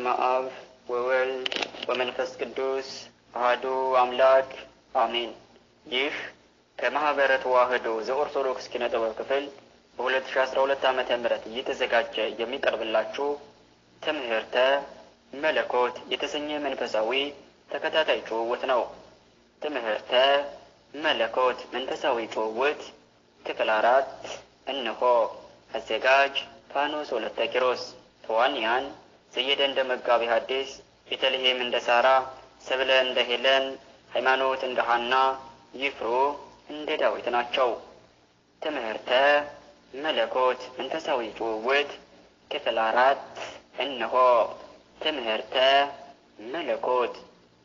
በስመ አብ ወወልድ ወመንፈስ ቅዱስ አሐዱ አምላክ አሜን። ይህ ከማህበረ ተዋሕዶ ዘኦርቶዶክስ ኪነ ጥበብ ክፍል በ2012 ዓመተ ምህረት እየተዘጋጀ የሚቀርብላችሁ ትምህርተ መለኮት የተሰኘ መንፈሳዊ ተከታታይ ጭውውት ነው። ትምህርተ መለኮት መንፈሳዊ ጭውውት ክፍል 4 እነሆ። አዘጋጅ ፋኖስ ወለተ ኪሮስ። ተዋንያን ዘየደ እንደ መጋቢ ሐዲስ፣ ቤተልሔም እንደ ሳራ፣ ሰብለ እንደ ሄለን፣ ሃይማኖት እንደ ሐና፣ ይፍሩ እንደ ዳዊት ናቸው። ትምህርተ መለኮት መንፈሳዊ ጭውውት ክፍል 4 እነሆ። ትምህርተ መለኮት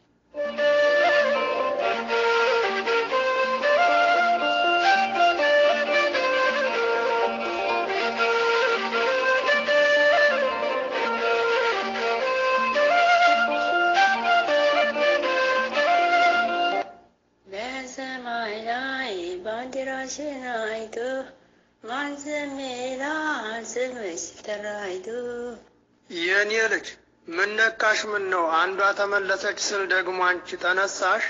የኔ ልጅ ምን ነካሽ? ምን ነው አንዷ ተመለሰች ስል ደግሞ አንቺ ተነሳሽ?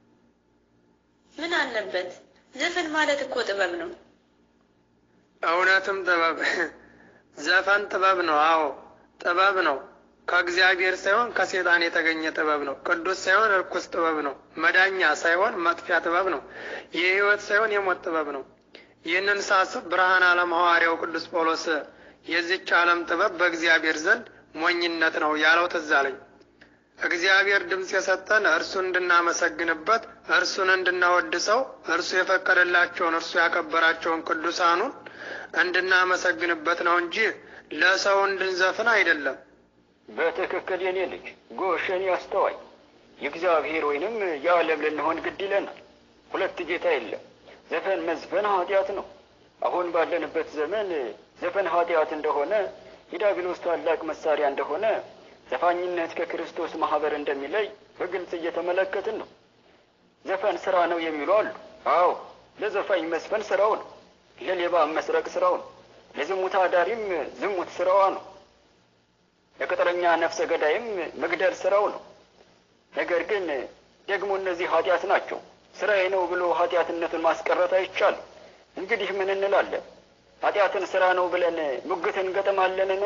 ምን አለበት? ዘፈን ማለት እኮ ጥበብ ነው። እውነትም ጥበብ ዘፈን ጥበብ ነው። አዎ ጥበብ ነው። ከእግዚአብሔር ሳይሆን ከሰይጣን የተገኘ ጥበብ ነው። ቅዱስ ሳይሆን ርኩስ ጥበብ ነው። መዳኛ ሳይሆን መጥፊያ ጥበብ ነው። የሕይወት ሳይሆን የሞት ጥበብ ነው። ይህንን ሳስብ ብርሃነ ዓለም ሐዋርያው ቅዱስ ጳውሎስ የዚች ዓለም ጥበብ በእግዚአብሔር ዘንድ ሞኝነት ነው ያለው ትዝ አለኝ። እግዚአብሔር ድምፅ የሰጠን እርሱን እንድናመሰግንበት፣ እርሱን እንድናወድሰው፣ እርሱ የፈቀደላቸውን እርሱ ያከበራቸውን ቅዱሳኑን እንድናመሰግንበት ነው እንጂ ለሰው እንድንዘፍን አይደለም። በትክክል የኔ ልጅ ጎሽ፣ የኔ አስተዋይ፣ የእግዚአብሔር ወይንም የዓለም ልንሆን ግድ ይለናል። ሁለት ጌታ የለም። ዘፈን መዝፈን ኃጢአት ነው። አሁን ባለንበት ዘመን ዘፈን ኃጢአት እንደሆነ፣ የዲያብሎስ ታላቅ መሳሪያ እንደሆነ፣ ዘፋኝነት ከክርስቶስ ማህበር እንደሚለይ በግልጽ እየተመለከትን ነው። ዘፈን ስራ ነው የሚሉ አሉ። አዎ ለዘፋኝ መስፈን ስራው ነው። ለሌባ መስረቅ ስራው ነው። ለዝሙት አዳሪም ዝሙት ስራዋ ነው። ለቅጥረኛ ነፍሰ ገዳይም መግደል ስራው ነው። ነገር ግን ደግሞ እነዚህ ኃጢአት ናቸው። ስራዬ ነው ብሎ ኃጢአትነትን ማስቀረት አይቻልም። እንግዲህ ምን እንላለን? ኃጢአትን ስራ ነው ብለን ሙግትን እንገጥማለንን?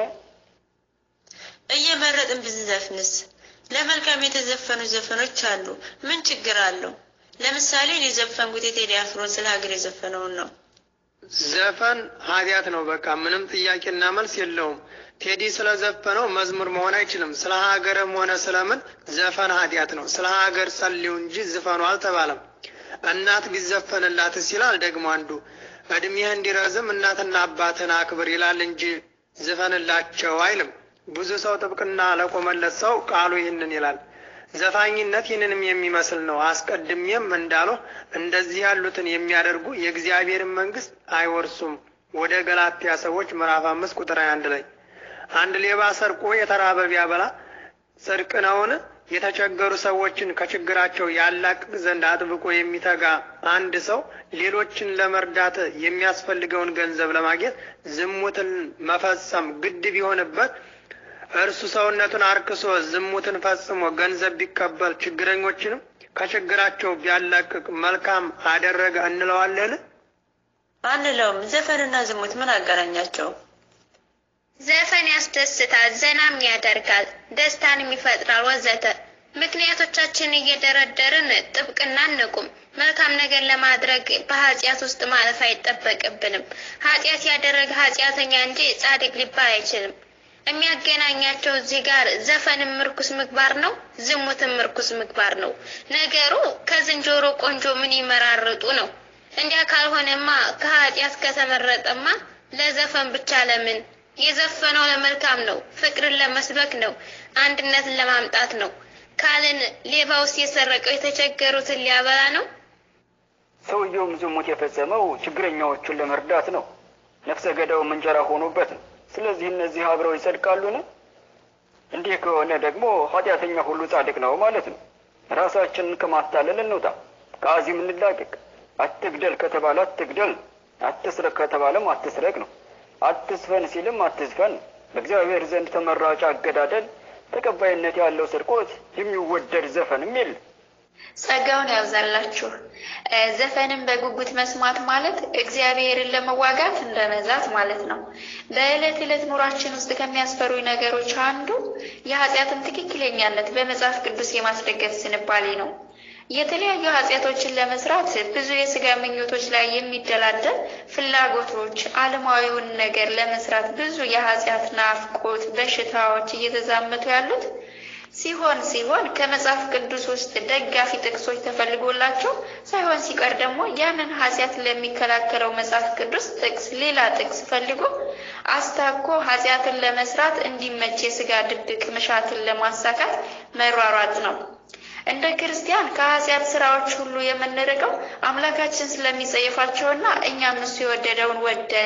እየመረጥን ብንዘፍንስ? ለመልካም የተዘፈኑ ዘፈኖች አሉ። ምን ችግር አለው? ለምሳሌ እኔ ዘፈንኩት የቴዲ አፍሮን ስለ ሀገር የዘፈነውን ነው። ዘፈን ኃጢአት ነው። በቃ ምንም ጥያቄና መልስ የለውም። ቴዲ ስለዘፈነው መዝሙር መሆን አይችልም። ስለ ሀገርም ሆነ ስለምን ዘፈን ኃጢአት ነው። ስለ ሀገር ጸልዩ እንጂ ዝፈኑ አልተባለም። እናት ቢዘፈንላትስ ይላል ደግሞ አንዱ። እድሜህ እንዲረዝም እናትና አባትን አክብር ይላል እንጂ ዝፈንላቸው አይልም። ብዙ ሰው ጥብቅና ለቆመለት ሰው ቃሉ ይህንን ይላል። ዘፋኝነት ይህንንም የሚመስል ነው። አስቀድሜም እንዳለው እንደዚህ ያሉትን የሚያደርጉ የእግዚአብሔርን መንግስት አይወርሱም። ወደ ገላትያ ሰዎች ምዕራፍ 5 ቁጥር 21 ላይ አንድ ሌባ ሰርቆ የተራበ ቢያበላ ጽድቅ ነውን? የተቸገሩ ሰዎችን ከችግራቸው ያላቅቅ ዘንድ አጥብቆ የሚተጋ አንድ ሰው ሌሎችን ለመርዳት የሚያስፈልገውን ገንዘብ ለማግኘት ዝሙትን መፈጸም ግድ ቢሆንበት እርሱ ሰውነቱን አርክሶ ዝሙትን ፈጽሞ ገንዘብ ቢቀበል ችግረኞችንም ከችግራቸው ቢያላቅቅ መልካም አደረገ እንለዋለን? አንለውም። ዘፈንና ዝሙት ምን አገናኛቸው? ዘፈን ያስደስታል፣ ዘናም ያደርጋል፣ ደስታንም ይፈጥራል ወዘተ። ምክንያቶቻችን እየደረደርን ጥብቅና እንቁም። መልካም ነገር ለማድረግ በኃጢአት ውስጥ ማለፍ አይጠበቅብንም። ኃጢአት ያደረገ ኃጢአተኛ እንጂ ጻድቅ ሊባል አይችልም። የሚያገናኛቸው እዚህ ጋር ዘፈንም ርኩስ ምግባር ነው፣ ዝሙትም ርኩስ ምግባር ነው። ነገሩ ከዝንጀሮ ቆንጆ ምን ይመራርጡ ነው። እንዲያ ካልሆነማ ከኃጢአት ከተመረጠማ ለዘፈን ብቻ ለምን? የዘፈነው ለመልካም ነው፣ ፍቅርን ለመስበክ ነው፣ አንድነትን ለማምጣት ነው ካልን ሌባውስ የሰረቀው የተቸገሩትን ሊያበላ ነው? ሰውየውም ዝሙት የፈጸመው ችግረኛዎቹን ለመርዳት ነው። ነፍሰ ገዳውም እንጀራ ሆኖበት ነው። ስለዚህ እነዚህ አብረው ይጸድቃሉን? እንዲህ ከሆነ ደግሞ ኃጢአተኛ ሁሉ ጻድቅ ነው ማለት ነው። ራሳችንን ከማታለል እንውጣ፣ ከአዚም እንላቀቅ። አትግደል ከተባለ አትግደል፣ አትስረቅ ከተባለም አትስረቅ ነው። አትስፈን ሲልም አትስፈን። በእግዚአብሔር ዘንድ ተመራጭ አገዳደል ተቀባይነት ያለው ስርቆት የሚወደድ ዘፈንም የለም። ጸጋውን ያብዛላችሁ። ዘፈንን በጉጉት መስማት ማለት እግዚአብሔርን ለመዋጋት እንደመዛት ማለት ነው። በዕለት ዕለት ኑሯችን ውስጥ ከሚያስፈሩ ነገሮች አንዱ የኃጢአትን ትክክለኛነት በመጽሐፍ ቅዱስ የማስደገፍ ዝንባሌ ነው። የተለያዩ ኃጢአቶችን ለመስራት ብዙ የሥጋ ምኞቶች ላይ የሚደላደል ፍላጎቶች፣ ዓለማዊውን ነገር ለመስራት ብዙ የኃጢአት ናፍቆት በሽታዎች እየተዛመቱ ያሉት ሲሆን ከመጽሐፍ ቅዱስ ውስጥ ደጋፊ ጥቅሶች ተፈልጎላቸው ሳይሆን ሲቀር ደግሞ ያንን ኃጢአት ለሚከላከለው መጽሐፍ ቅዱስ ጥቅስ ሌላ ጥቅስ ፈልጎ አስታኮ ኃጢአትን ለመስራት እንዲመች የሥጋ ድብቅ መሻትን ለማሳካት መሯሯጥ ነው። እንደ ክርስቲያን ከኃጢአት ስራዎች ሁሉ የምንርቀው አምላካችን ስለሚጸየፋቸውና እኛም እሱ የወደደውን ወደን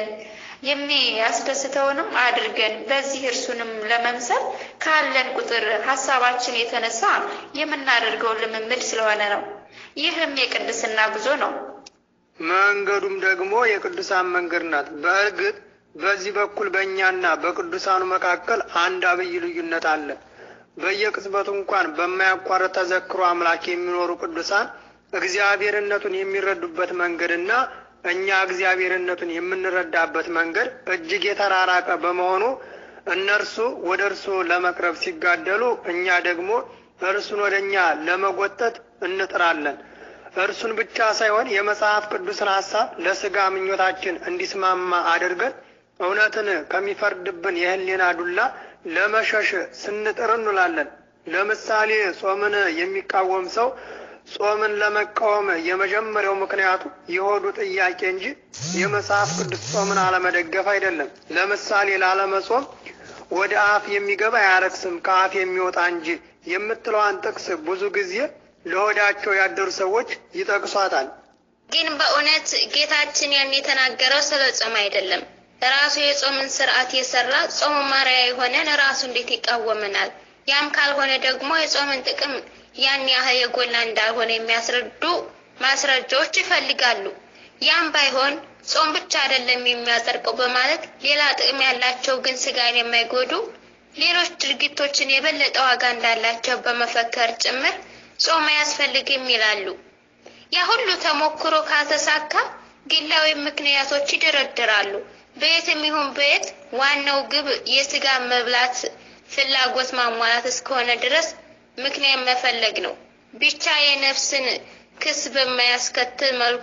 የሚያስደስተውንም አድርገን በዚህ እርሱንም ለመምሰል ካለን ቁጥር ሐሳባችን የተነሳ የምናደርገው ልምምድ ስለሆነ ነው። ይህም የቅድስና ጉዞ ነው። መንገዱም ደግሞ የቅዱሳን መንገድ ናት። በእርግጥ በዚህ በኩል በእኛና በቅዱሳኑ መካከል አንድ አብይ ልዩነት አለ። በየቅጽበቱ እንኳን በማያቋርጥ ተዘክሮ አምላክ የሚኖሩ ቅዱሳን እግዚአብሔርነቱን የሚረዱበት መንገድና እኛ እግዚአብሔርነቱን የምንረዳበት መንገድ እጅግ የተራራቀ በመሆኑ እነርሱ ወደ እርሱ ለመቅረብ ሲጋደሉ፣ እኛ ደግሞ እርሱን ወደኛ ለመጎተት እንጥራለን። እርሱን ብቻ ሳይሆን የመጽሐፍ ቅዱስን ሐሳብ ለሥጋ ምኞታችን እንዲስማማ አድርገን እውነትን ከሚፈርድብን የህሊና ዱላ ለመሸሽ ስንጥር እንውላለን። ለምሳሌ ጾምን የሚቃወም ሰው ጾምን ለመቃወም የመጀመሪያው ምክንያቱ የሆዱ ጥያቄ እንጂ የመጽሐፍ ቅዱስ ጾምን አለመደገፍ አይደለም። ለምሳሌ ላለመጾም ወደ አፍ የሚገባ አያረክስም ከአፍ የሚወጣ እንጂ የምትለዋን ጥቅስ ብዙ ጊዜ ለሆዳቸው ያደሩ ሰዎች ይጠቅሷታል። ግን በእውነት ጌታችን ያን የተናገረው ስለ ጾም አይደለም። ራሱ የጾምን ስርዓት የሰራ ጾም ማሪያ የሆነን ራሱ እንዴት ይቃወመናል? ያም ካልሆነ ደግሞ የጾምን ጥቅም ያን ያህል የጎላ እንዳልሆነ የሚያስረዱ ማስረጃዎች ይፈልጋሉ። ያም ባይሆን ጾም ብቻ አይደለም የሚያጸድቀው በማለት ሌላ ጥቅም ያላቸው ግን ስጋን የማይጎዱ ሌሎች ድርጊቶችን የበለጠ ዋጋ እንዳላቸው በመፈከር ጭምር ጾም አያስፈልግም ይላሉ። ያ ሁሉ ተሞክሮ ካልተሳካ ግላዊ ምክንያቶች ይደረደራሉ። በየትም ይሁን በየት ዋናው ግብ የሥጋ መብላት ፍላጎት ማሟላት እስከሆነ ድረስ ምክንያት መፈለግ ነው። ብቻ የነፍስን ክስ በማያስከትል መልኩ።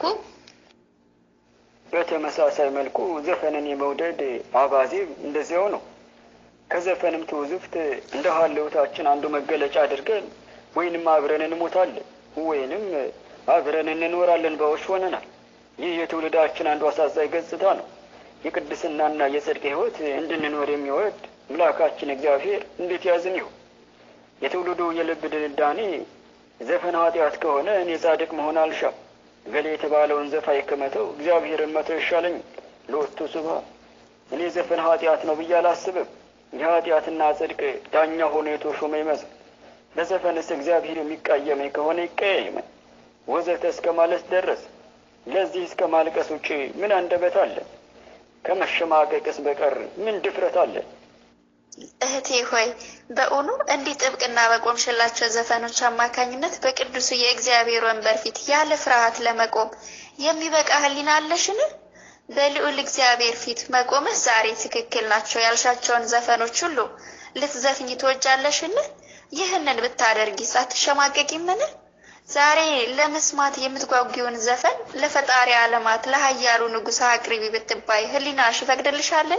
በተመሳሳይ መልኩ ዘፈንን የመውደድ አባዜ እንደዚያው ነው። ከዘፈንም ትውዝፍት እንደ ሀልውታችን አንዱ መገለጫ አድርገን ወይንም አብረን እንሞታለን ወይንም አብረን እንኖራለን ባዎች ሆነናል። ይህ የትውልዳችን አንዱ አሳዛኝ ገጽታ ነው። የቅድስናና የጽድቅ ሕይወት እንድንኖር የሚወድ አምላካችን እግዚአብሔር እንዴት ያዝን ይሁን። የትውልዱ የልብ ድንዳኔ ዘፈን ኃጢአት ከሆነ እኔ ጻድቅ መሆን አልሻም፣ ገሌ የተባለውን ዘፋኝ ከመተው እግዚአብሔርን መተው ይሻለኝ። ለወቱ ስብሐት። እኔ ዘፈን ኃጢአት ነው ብዬ አላስብም። የኃጢአትና ጽድቅ ዳኛ ሆኖ የተሾመ ይመስል በዘፈንስ እግዚአብሔር የሚቃየመኝ ከሆነ ይቀየመኝ ወዘተ እስከ ማለት ደረስ። ለዚህ እስከ ማልቀስ ውጪ ምን አንደበት አለ? ከመሸማቀቅስ በቀር ምን ድፍረት አለ? እህቴ ሆይ በእውኑ እንዲህ ጥብቅና በቆምሽላቸው ዘፈኖች አማካኝነት በቅዱሱ የእግዚአብሔር ወንበር ፊት ያለ ፍርሃት ለመቆም የሚበቃ ሕሊና አለሽን? በልዑል እግዚአብሔር ፊት መቆምህ ዛሬ ትክክል ናቸው ያልሻቸውን ዘፈኖች ሁሉ ልትዘፍኝ ትወጃለሽን? ይህንን ብታደርጊ ሳትሸማቀቂምን? ዛሬ ለመስማት የምትጓጉውን ዘፈን ለፈጣሪ ዓለማት ለኃያሉ ንጉሥ አቅርቢ ብትባይ ሕሊናሽ ይፈቅድልሻልን?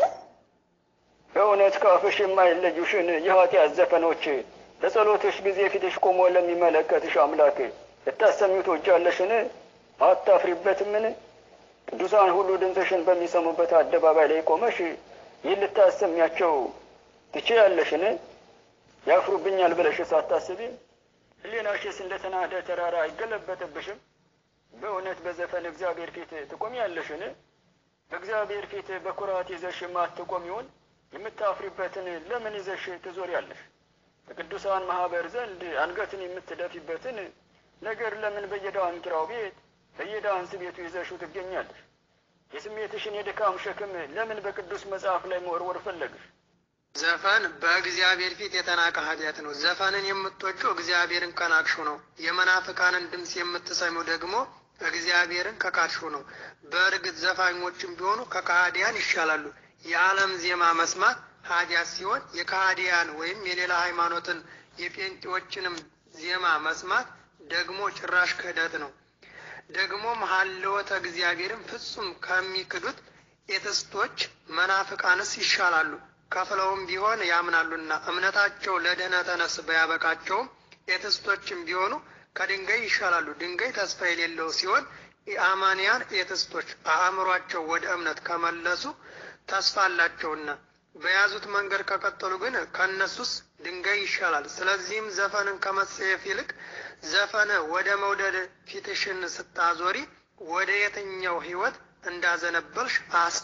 በእውነት ከአፍሽ የማይለዩሽን የኃጢአት ዘፈኖች በጸሎትሽ ጊዜ ፊትሽ ቆሞ ለሚመለከትሽ አምላክ ልታሰሚው ትወጃለሽን? አታፍሪበትምን? ቅዱሳን ሁሉ ድምፅሽን በሚሰሙበት አደባባይ ላይ ቆመሽ ይህን ልታሰሚያቸው ትችያለሽን? ያፍሩብኛል ብለሽ ሳታስቢ ሕሊናሽስ እንደተናደ ተራራ አይገለበጥብሽም? በእውነት በዘፈን እግዚአብሔር ፊት ትቆሚያለሽን? በእግዚአብሔር ፊት በኩራት ይዘሽ ማትቆሚውን የምታፍሪበትን ለምን ይዘሽ ትዞሪያለሽ? በቅዱሳን ማህበር ዘንድ አንገትን የምትደፊበትን ነገር ለምን በየዳንኪራው ቤት በየዳንስ ቤቱ ይዘሽው ትገኛለሽ? የስሜትሽን የድካም ሸክም ለምን በቅዱስ መጽሐፍ ላይ መወርወር ፈለግሽ? ዘፈን በእግዚአብሔር ፊት የተናቀ ኃጢአት ነው። ዘፈንን የምትወጩ እግዚአብሔርን ከናቅሹ ነው። የመናፍቃንን ድምፅ የምትሰሙ ደግሞ እግዚአብሔርን ከካድሹ ነው። በእርግጥ ዘፋኞችም ቢሆኑ ከከሃዲያን ይሻላሉ። የዓለም ዜማ መስማት ኃጢአት ሲሆን የከሃዲያን ወይም የሌላ ሃይማኖትን የጴንጤዎችንም ዜማ መስማት ደግሞ ጭራሽ ክህደት ነው። ደግሞም ሀልወተ እግዚአብሔርን ፍጹም ከሚክዱት ኤቲስቶች መናፍቃንስ ይሻላሉ። ከፍለውም ቢሆን ያምናሉና እምነታቸው ለድኅነተ ነፍስ ባያበቃቸውም ኤቲስቶችም ቢሆኑ ከድንጋይ ይሻላሉ። ድንጋይ ተስፋ የሌለው ሲሆን የአማንያን ኤቲስቶች አእምሯቸው ወደ እምነት ከመለሱ ተስፋ አላቸውና በያዙት መንገድ ከቀጠሉ ግን ከነሱስ ድንጋይ ይሻላል። ስለዚህም ዘፈንን ከመጸየፍ ይልቅ ዘፈን ወደ መውደድ ፊትሽን ስታዞሪ ወደ የትኛው ሕይወት እንዳዘነበልሽ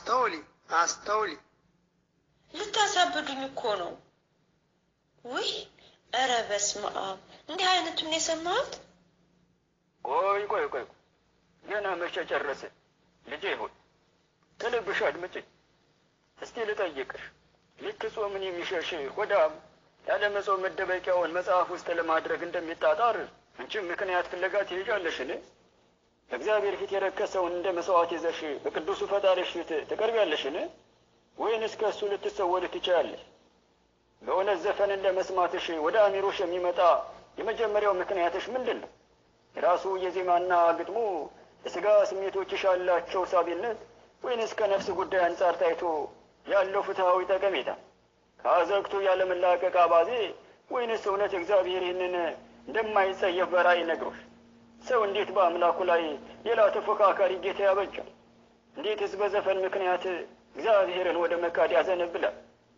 አስተውሊ። ልታሳብዱኝ እኮ ነው። ውይ ኧረ በስመ አብ! እንዲህ አይነቱን የሰማሁት። ቆይ ገና መቼ ጨረሰ? ልጄ ሆይ ከልብሽ አድምጪኝ። እስቲ ልጠይቅሽ፣ ልክ ጾምን የሚሸሽ ሆዳም ያለ መጾም መደበቂያውን መጽሐፍ ውስጥ ለማድረግ እንደሚጣጣር አንቺም ምክንያት ፍለጋ ትሄጃለሽን? በእግዚአብሔር ፊት የረከሰውን እንደ መስዋዕት ይዘሽ በቅዱሱ ፈጣሪሽ ፊት ትቀርቢያለሽን? ወይንስ ከእሱ ልትሰወሪ ትችያለሽ? በእውነት ዘፈን እንደ መስማትሽ ወደ አእምሮሽ የሚመጣ የመጀመሪያው ምክንያትሽ ምንድን ነው? የራሱ የዜማና ግጥሙ የሥጋ ስሜቶችሽ ያላቸው ሳቢነት፣ ወይንስ ከነፍስ ጉዳይ አንጻር ታይቶ ያለው ፍትሐዊ ጠቀሜታ? ከአዘግቶ ያለመላቀቅ አባዜ፣ ወይንስ እውነት እግዚአብሔር ይህንን እንደማይጸየፍ በራእይ ነግሮሽ? ሰው እንዴት በአምላኩ ላይ ሌላ ተፎካካሪ ጌታ ያበጃል? እንዴትስ በዘፈን ምክንያት እግዚአብሔርን ወደ መካድ ያዘነብላል?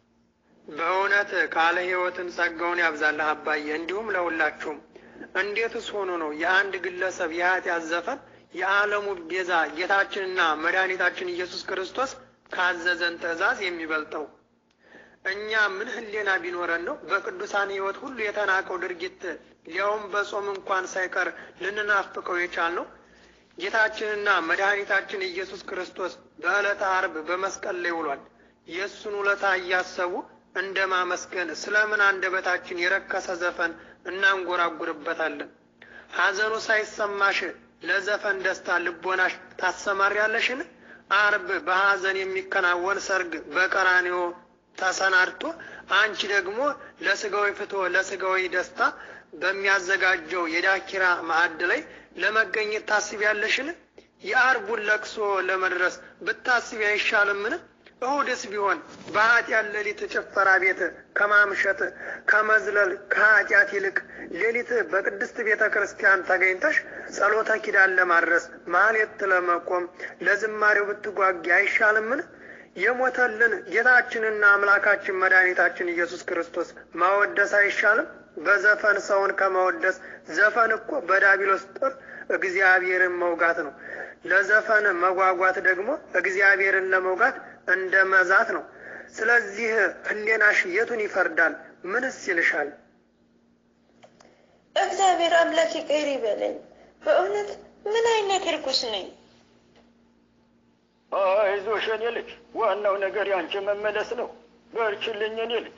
በእውነት ካለ ሕይወትን ጸጋውን ያብዛልህ አባዬ፣ እንዲሁም ለሁላችሁም። እንዴትስ ሆኖ ነው የአንድ ግለሰብ የኃጢአት ዘፈን የዓለሙ ቤዛ ጌታችንና መድኃኒታችን ኢየሱስ ክርስቶስ ካዘዘን ትእዛዝ የሚበልጠው? እኛ ምን ህሊና ቢኖረን ነው በቅዱሳን ሕይወት ሁሉ የተናቀው ድርጊት ሊያውም በጾም እንኳን ሳይቀር ልንናፍቀው የቻልነው? ጌታችንና መድኃኒታችን ኢየሱስ ክርስቶስ በዕለተ ዓርብ በመስቀል ላይ ውሏል። የእሱን ውለታ እያሰቡ እንደ ማመስገን ስለምን አንደበታችን የረከሰ ዘፈን እናንጎራጉርበታለን? ሐዘኑ ሳይሰማሽ ለዘፈን ደስታ ልቦናሽ ታሰማሪያለሽን? ዓርብ በሐዘን የሚከናወን ሰርግ በቀራንዮ ተሰናድቶ አንቺ ደግሞ ለስጋዊ ፍትወ ለስጋዊ ደስታ በሚያዘጋጀው የዳኪራ ማዕድ ላይ ለመገኘት ታስቢያለሽን? የዓርቡን ለቅሶ ለመድረስ ብታስቢ አይሻልምን? እሁድስ ቢሆን በኃጢአት ሌሊት ጭፈራ ቤት ከማምሸት ከመዝለል ከኃጢአት ይልቅ ሌሊት በቅድስት ቤተ ክርስቲያን ተገኝተሽ ጸሎተ ኪዳን ለማድረስ ማህሌት ለመቆም ለዝማሬው ብትጓጊ አይሻልምን? የሞተልን ጌታችንና አምላካችን መድኃኒታችን ኢየሱስ ክርስቶስ ማወደስ አይሻልም? በዘፈን ሰውን ከማወደስ ዘፈን እኮ በዳቢሎስ ጦር እግዚአብሔርን መውጋት ነው። ለዘፈን መጓጓት ደግሞ እግዚአብሔርን ለመውጋት እንደ መዛት ነው። ስለዚህ ህሊናሽ የቱን ይፈርዳል? ምንስ ይልሻል? እግዚአብሔር አምላክ ይቅር ይበለኝ። በእውነት ምን አይነት ርኩስ ነኝ? አይዞሽ የኔ ልጅ፣ ዋናው ነገር ያንቺ መመለስ ነው። በርችልኝ የኔ ልጅ።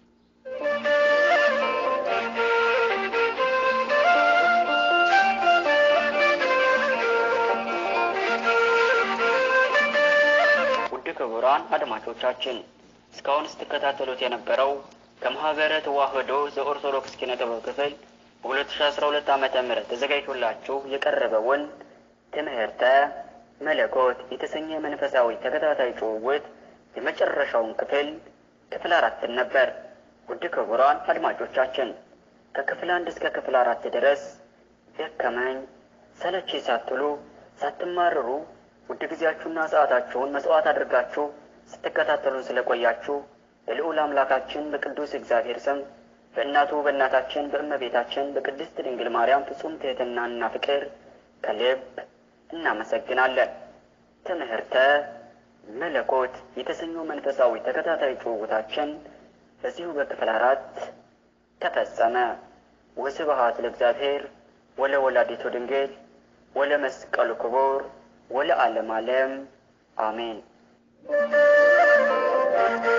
ውድ ክቡራን አድማጮቻችን እስካሁን ስትከታተሉት የነበረው ከማህበረ ተዋህዶ ዘኦርቶዶክስ ኪነ ጥበብ ክፍል በ2012 ዓ.ም ተዘጋጅቶላችሁ የቀረበውን ትምህርተ መለኮት የተሰኘ መንፈሳዊ ተከታታይ ጭውውት የመጨረሻውን ክፍል 4 ነበር። ውድ ክቡራን አድማጮቻችን ከክፍል 1 እስከ ክፍል 4 ድረስ ደከመኝ ሰለቼ ሳትሉ ሳትማረሩ ውድ ጊዜያችሁና ሰዓታችሁን መስዋዕት አድርጋችሁ ስትከታተሉን ስለቆያችሁ በልዑል አምላካችን በቅዱስ እግዚአብሔር ስም በእናቱ በእናታችን በእመቤታችን በቅድስት ድንግል ማርያም ፍጹም ትሕትናና ፍቅር ከልብ እናመሰግናለን። ትምህርተ መለኮት የተሰኘው መንፈሳዊ ተከታታይ ጭውውታችን በዚሁ በክፍል 4 ተፈጸመ። ወስብሐት ለእግዚአብሔር ወለወላዲቱ ድንግል ወለመስቀሉ ክቡር ወለዓለመ ዓለም አሜን።